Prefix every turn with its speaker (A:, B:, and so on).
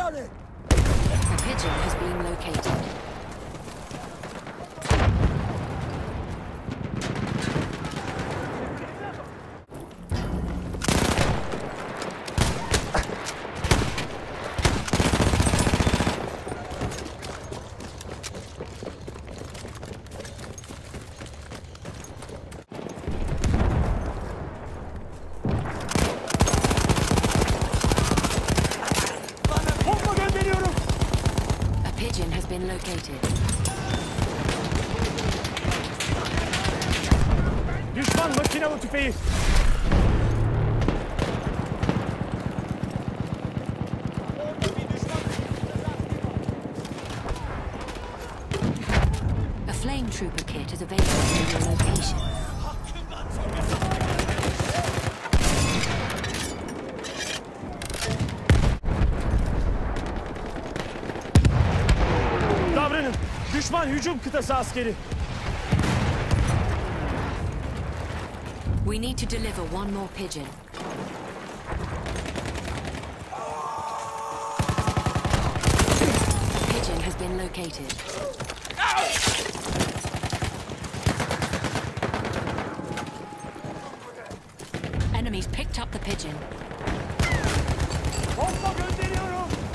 A: A pigeon has been located. Pigeon has been located.
B: Düşman makinalı tüfeği.
A: A flame trooper kit is available in your location.
B: Davranın. Düşman hücum kıtası askeri.
A: We need to deliver one more pigeon. A pigeon has been located. Enemies picked up the pigeon.
B: Bomba gönderiyorum.